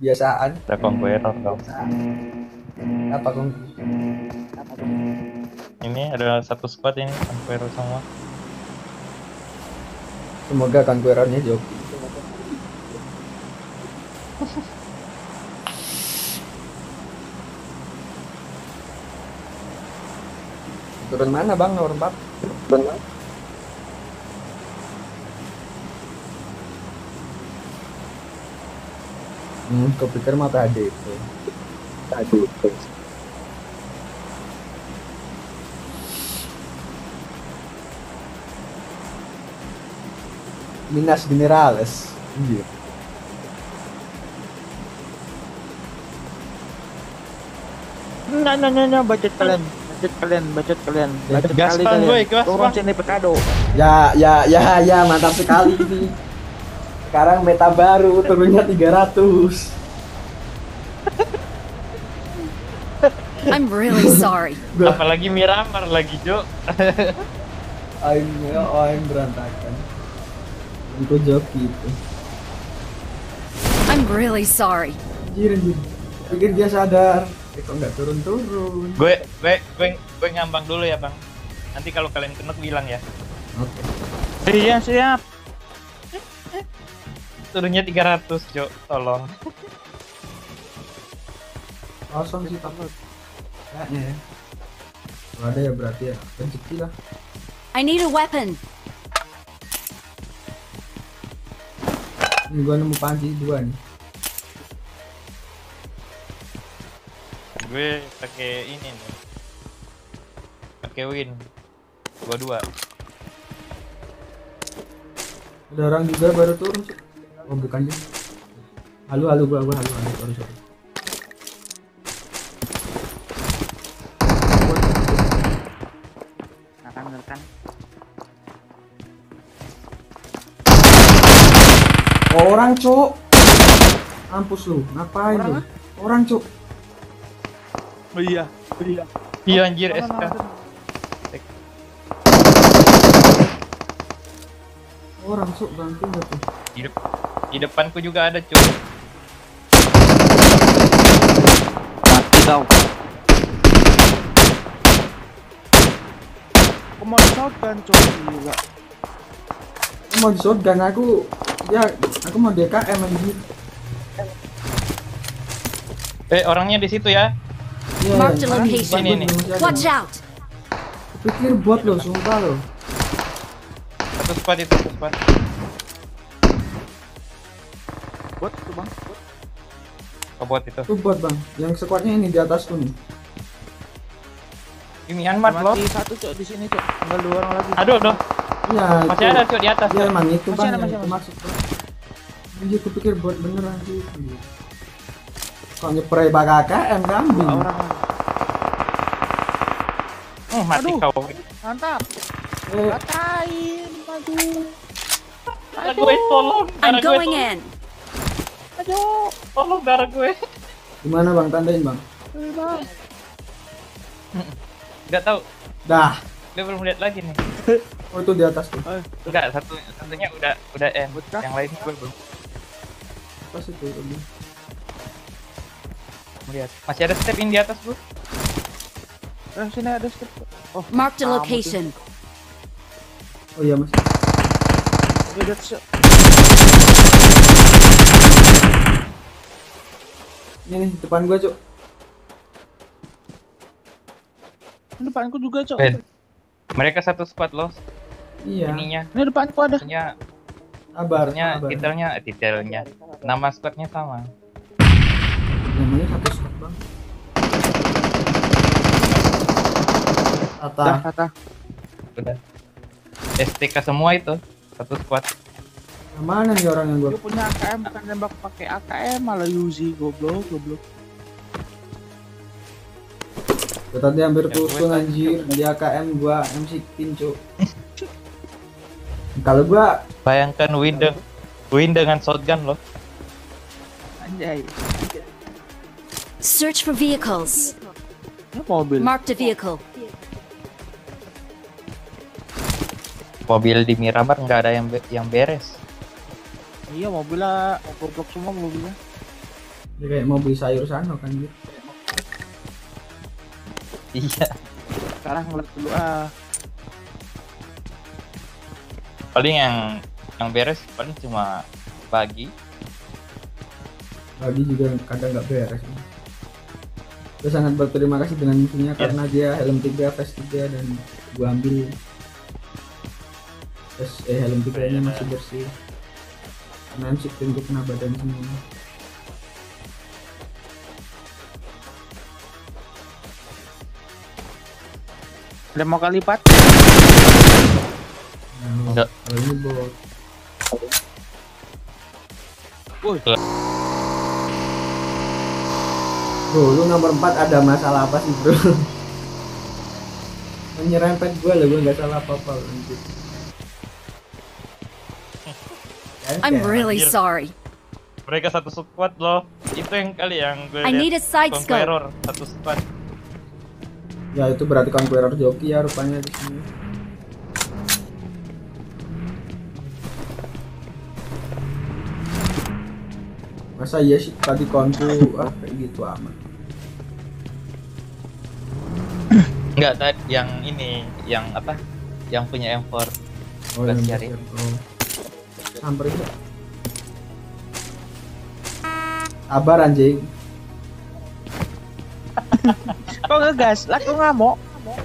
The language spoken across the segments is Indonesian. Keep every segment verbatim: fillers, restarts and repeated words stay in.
Biasaan. Ada conqueror dong. Apa kong? Ini ada satu squad ini conqueror semua. Semoga conquerornya joki. Turun mana bang nomor empat? Turun mana? Hmm, kepikir mah tadi itu. Tadi itu. Minas Generales. Iya. Nah, nah, nah, nah, budget kalian, budget kalian, budget kalian, budget Gas kali bang, kalian. gue gas Turun bang. sini Pekado. Ya, ya, ya, ya, mantap sekali ini. Sekarang meta baru turunnya tiga ratus. I'm really sorry. Apalagi Miramar lagi, Jo. Aim, oh, aim berantakan. Itu joki itu. I'm really sorry. Anjir, anjir. Pikir dia sadar. Eh, kok nggak turun-turun. Gue, gue, gue, gue ngambang dulu ya bang. Nanti kalau kalian kena bilang ya. Oke. Iya siap. Turunnya tiga ratus, Jo. Tolong. Kosong sih takut. Kayaknya ya. Kalau ada ya berarti ya rezeki lah. I need a weapon. Ini gua nemu panci dua nih. Gue pakai ini nih. Pakai win. Dua dua. Ada orang juga baru turun sih. Oh bukan sih. Halo halo gua gua halo halo sorry sorry. Akan kan. Orang cuk. Mampus lu, ngapain Orang, lu? Orang cuk. Oh iya, oh iya. Iya anjir S K. Orang cuk bantu nggak tuh? Di, dep di depanku juga ada, cuy. Mati kau. Aku mau shotgun coy gila. Aku mau di shotgun aku. Ya, aku mau D K M anjir. Eh, orangnya di situ ya. Iya, Mark the orang di location. depan Ini, gua nih. masih ada. Watch out. Pikir bot lo, sumpah lo. Satu squad itu, satu squad. Bot tuh bang. Bot. Oh, bot itu. Itu bot bang. Yang squadnya ini di atas tuh nih. Di Myanmar loh. Mati satu cok di sini cok. Tinggal dua orang lagi. Aduh, aduh. Iya. Masih itu. ada, cuy, di atas. Ya emang itu Masih bang ada, yang masih itu ada. maksud bang. Anjir, aku pikir bot beneran sih. Kok nyepray pakai A K M kambing. Dua orang. Hmm, mati Aduh. kau. Mantap. Eh, Katain maju. Darah gue, tolong. I'm Darah gue, going tolong. in. Aduh. Tolong darah gue. gimana bang? Tandain bang. Eh, bang. Enggak tahu. Dah. Gue belum lihat lagi nih. Oh itu di atas tuh. Eh, Enggak, satu satunya udah udah M. Betul. Yang lain gue belum Pas itu tadi. melihat. Masih ada step ini di atas, Bu. eh, sini ada step. Oh, Mark the kamu tuh. location. Oh iya mas. Ya, that's it. Ini nih depan gua cuk. Ini depanku juga cok. Eh, mereka satu squad loh. Iya. Ininya, Ini depanku ada. maksudnya, Sabar. maksudnya sabar. detailnya, detailnya. Nama squadnya sama. Namanya satu squad bang. Tata. Dah kata. Udah. S T K semua itu, satu squad. Yang mana nih orang yang gua? Dia punya A K M bukan nembak pakai A K M malah Uzi goblok goblok. Gua tadi hampir Ya, tusun gue- anjir di A K M gua M sixteen cuk. Kalau gua Bayangkan win, de win dengan shotgun loh. Anjay. Search for vehicles. Ini mobil. Mark the vehicle. Mobil di Miramar nggak ada yang be yang beres. Iya mobilnya goblok semua mobilnya. Dia kayak mau beli sayur sana kan gitu. Iya. Sekarang ngeliat dulu ah. Paling yang yang beres paling cuma pagi. Lagi juga kadang nggak beres. Gue sangat berterima kasih dengan musuhnya karena dia helm tiga, vest tiga dan gua ambil vest eh helm tiga nya masih bersih. Karena M sixteen gue kena badan semua. Udah mau kali lipat. Nah, Enggak. kalau ini bot. Woi. Bro, lu nomor empat ada masalah apa sih bro? Menyerempet gue loh, gue nggak salah apa-apa anjir. I'm Kayak- really anjir. sorry. Mereka satu squad loh. Itu yang kali yang gue I need a side scope. Conqueror satu squad. Ya itu berarti Conqueror joki ya rupanya di sini. Masa iya sih tadi konku ah kayak gitu amat. Enggak tadi yang ini yang apa? Yang punya M four. Oh Pas yang cari. besar. Oh. Samperin ya. Sabar anjing. Kok ngegas? Lah kok ngamuk?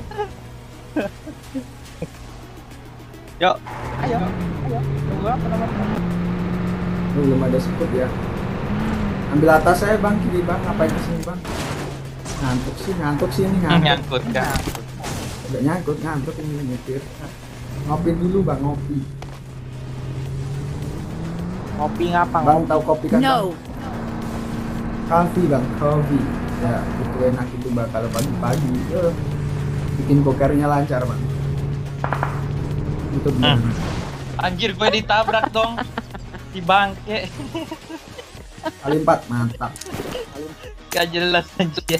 Yuk, ayo, ayo. Tunggu apa namanya? Oh, belum ada sekut ya. Ambil atas saya bang, kiri bang, ngapain kesini bang? Ngantuk sih, ngantuk sih ini Hmm, ngantuk. nyangkut kan. Udah nyangkut, ngantuk ini nyetir. Ngopi dulu bang, ngopi. Ngopi ngapa? Bang tahu kopi kan? Bang? No. Kopi bang, kopi. Ya itu enak itu bang kalau pagi-pagi. Eh, bikin bokernya lancar bang. Itu bang. Hmm. Anjir gue ditabrak dong. Di bangke. Kali empat mantap. Gak jelas anjir.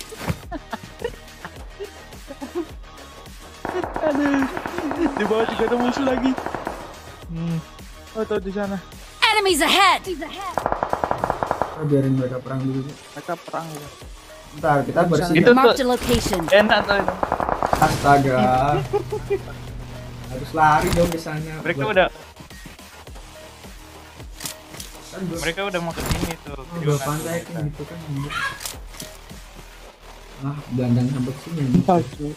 Aduh, di bawah juga ada musuh lagi. Hmm. Oh, tuh di sana. Enemies ahead! Kita biarin mereka perang dulu. Mereka perang ya. Ntar kita bersih. Itu tuh Marked a location. enak tuh itu. Astaga. Harus lari dong ke sana. Mereka Buat- udah kan gua- mereka udah mau ke sini tuh. Oh, gua pantekin gitu kan. Ah, gelandang sampai sini. anjing.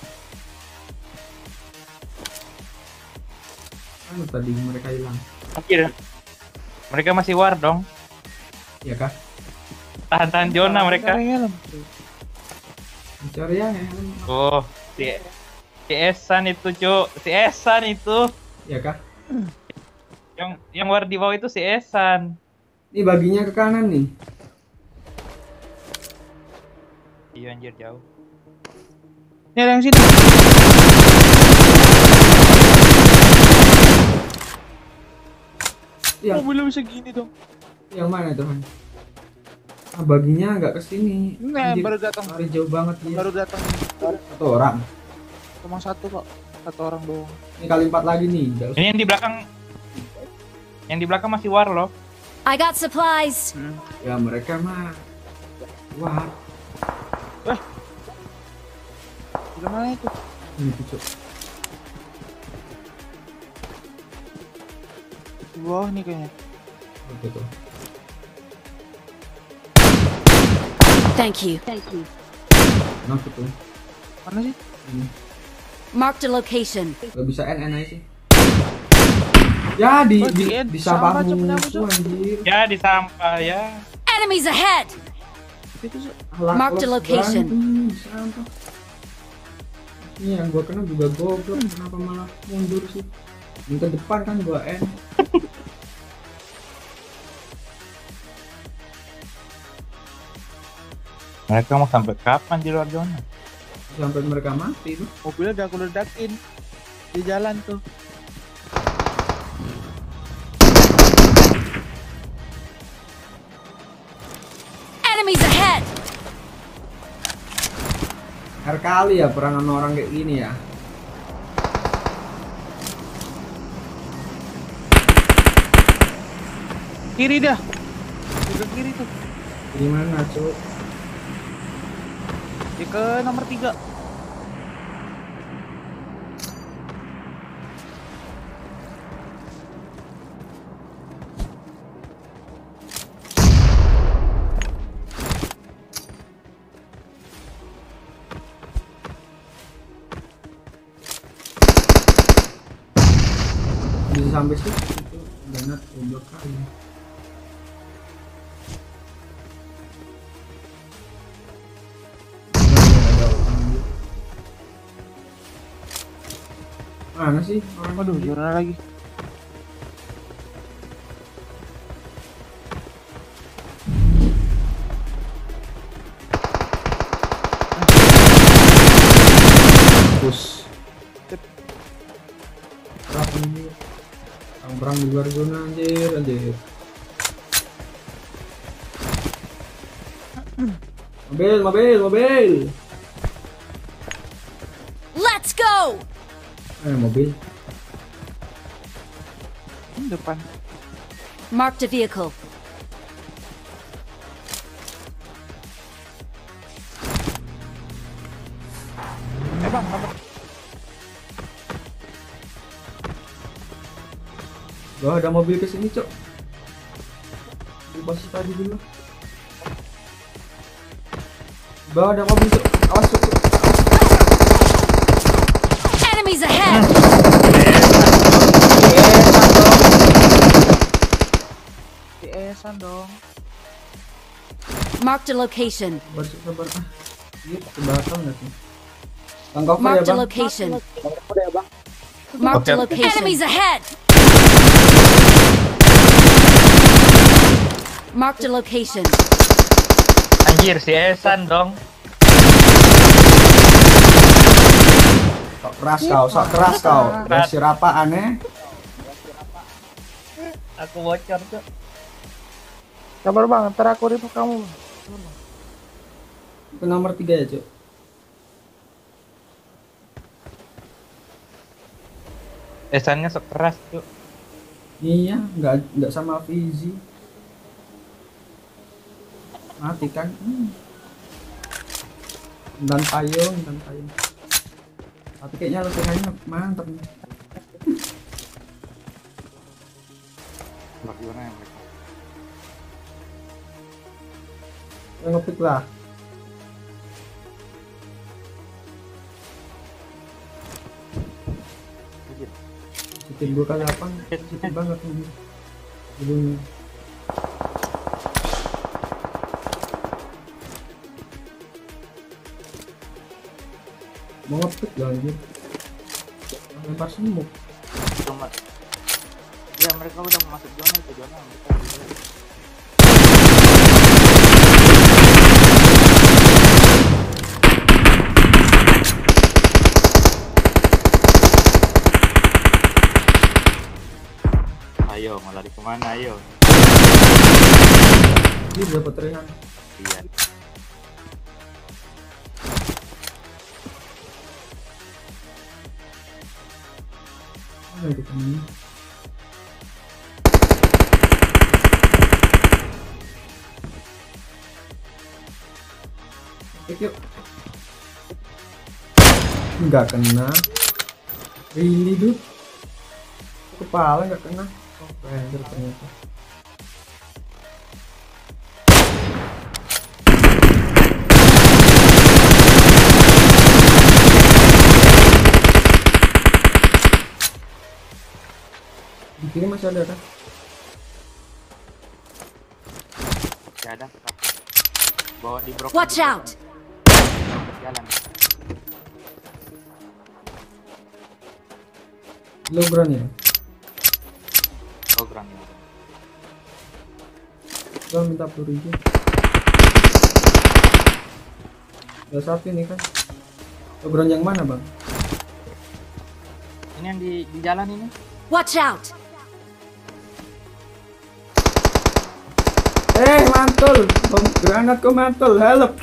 Kan tadi mereka hilang. Anjir. Mereka masih war dong. Ya kah? Tahan-tahan zona mereka. Mencari yang ya. Oh, si si Esan itu, Cuk. Si Esan itu. Ya kah? Yang yang war di bawah itu si Esan. Ini baginya ke kanan nih. Iya anjir jauh. Ini ada yang sini. Yang Oh, belum segini dong. yang mana tuh? Han? Ah, baginya nggak kesini. Nah, Anjir, baru datang. lari jauh banget dia. Baru datang. Satu orang. Cuma satu kok. Satu orang doang. Ini kali empat lagi nih. Nggak usah. Ini yang di belakang. Yang di belakang masih war loh. I got supplies. Ya mereka mah. Wah, Di mana itu? ini tuh. Di bawah nih kayaknya. Oke tuh. Thank you. Thank you. Nah tuh. Mana sih? Ini. Marked a location. Gak bisa N N aja sih. Ya di Oh, di, di N. di Sama, sampah Cuk, punya musuh musuh. anjir. Ya di sampah ya. Enemies ahead! Itu sih. Alah, Mark the close location. banget nih, di sampah. Ini yang gua kena juga goblok, kenapa malah mundur sih? Yang ke depan kan gua N. Mereka mau sampai kapan di luar zona? Sampai mereka mati tuh. Mobilnya udah aku ledakin di jalan tuh. Enemies ahead! Her kali ya perang sama orang kayak gini ya. Kiri dah. Ke kiri tuh. Di mana, Cuk? Di ke nomor tiga. Bisa sampai situ itu banget dua kali. Mana sih orang? Waduh, juara lagi. Push. Berapa ini? Orang perang di luar zona anjir, anjir. Mobil, mobil, mobil. Let's go! Eh, mobil. Ini depan. Marked a vehicle. Eh bang, nomor. Gak ada mobil ke sini, Cok. Di posisi tadi dulu. Gak ada mobil, Cok. Awas, Cok. Enemies ahead! Di esan dong. Marked a location. Sabar, Cok, sabar. Ah, ini ke belakang nggak sih? Bang cover ya, Marked a Bang. location. Udah ya bang. Marked a Okay. location. Enemies ahead! Marked a location. Anjir, si Esan dong. Sok keras kau, sok keras kau. Dasir apa aneh? Aku bocor tuh. Sabar bang, ntar aku ribut kamu. Itu nomor tiga ya, Cok. Esannya sok keras tuh. Iya, nggak nggak sama Fizi. Mati kan? Hmm. Dan payung, dan payung. Tapi kayaknya lutingannya mantap nih. Gimana ya mereka? Ya, ngepick lah. Sitin dua kali apa? Sitin banget nih. Hidungnya. Mau ngepick lah anjir. Lempar semuk. Cuma. Ya mereka udah masuk zona itu zona mereka. Ayo, mau lari kemana? Ayo. Ini dapat Rehan. Iya. Mana itu temennya? Oke, yuk. Nggak kena. Really, dude? Kepala nggak kena. Oh, render ternyata. Di kiri masih ada kan? Masih ada. Bawa di brok. Watch out! Jalan. Low ground ya? Program ya. Gua minta peluru aja. Ada satu nih kan? Low ground yang mana, Bang? Ini yang di di jalan ini. Watch out! Eh, mantul! Bom granatku mantul, help!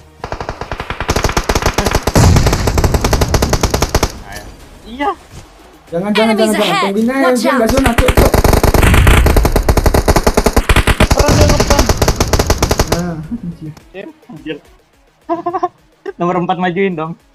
Ayo. Iya. Jangan, jangan, jangan, Enemies jangan. ahead. Pembina yang Watch dia out. nggak zona, cuk, cuk. Orang dia ngepan. Nah, Anjir. Anjir. Nomor empat majuin dong.